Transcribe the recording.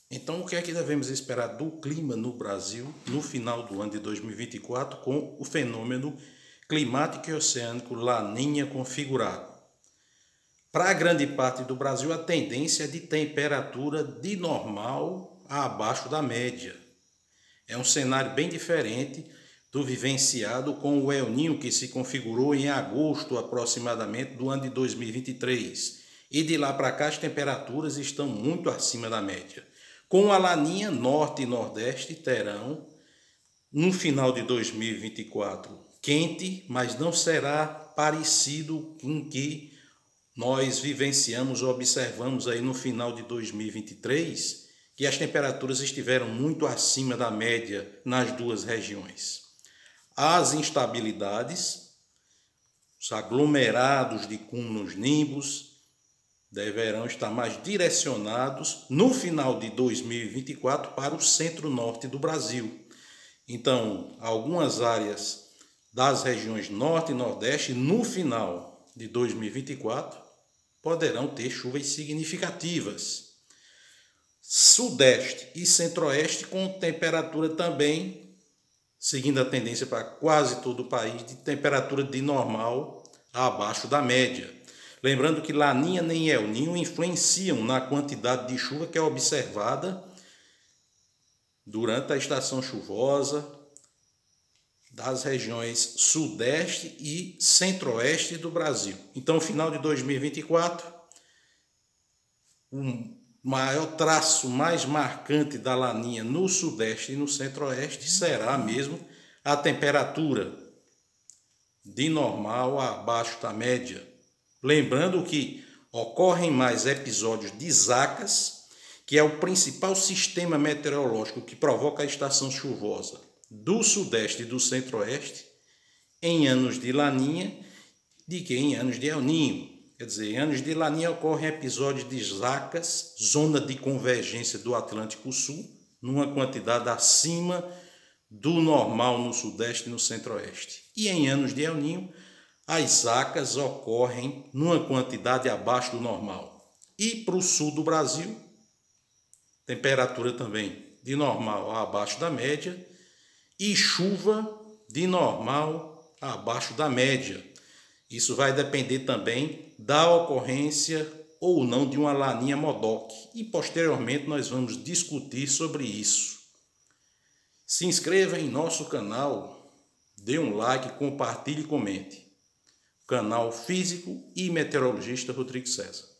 Então, o que é que devemos esperar do clima no Brasil no final do ano de 2024 com o fenômeno climático e oceânico Laninha configurado? Para a grande parte do Brasil, a tendência é de temperatura de normal a abaixo da média. É um cenário bem diferente do vivenciado com o El Niño, que se configurou em agosto aproximadamente do ano de 2023. E de lá para cá as temperaturas estão muito acima da média. Com a Laninha, Norte e Nordeste terão, no final de 2024, quente, mas não será parecido com o que nós vivenciamos ou observamos aí no final de 2023, que as temperaturas estiveram muito acima da média nas duas regiões. As instabilidades, os aglomerados de cúmulos nimbus, deverão estar mais direcionados no final de 2024 para o centro-norte do Brasil. Então, algumas áreas das regiões norte e nordeste, no final de 2024, poderão ter chuvas significativas. Sudeste e centro-oeste com temperatura também, seguindo a tendência para quase todo o país, de temperatura de normal a abaixo da média. Lembrando que Laninha nem El Niño influenciam na quantidade de chuva que é observada durante a estação chuvosa das regiões sudeste e centro-oeste do Brasil. Então, final de 2024, o maior traço mais marcante da Laninha no sudeste e no centro-oeste será mesmo a temperatura de normal a abaixo da média. Lembrando que ocorrem mais episódios de zacas, que é o principal sistema meteorológico que provoca a estação chuvosa do sudeste e do centro-oeste, em anos de Laninha, do que em anos de El Niño. Quer dizer, em anos de Laninha ocorrem episódios de zacas, zona de convergência do Atlântico Sul, numa quantidade acima do normal no sudeste e no centro-oeste. E em anos de El Niño, as zacas ocorrem numa quantidade abaixo do normal. E para o sul do Brasil, temperatura também de normal a abaixo da média e chuva de normal a abaixo da média. Isso vai depender também da ocorrência ou não de uma Laninha Modoc. E posteriormente nós vamos discutir sobre isso. Se inscreva em nosso canal, dê um like, compartilhe e comente. Canal Físico e Meteorologista Rodrigo César.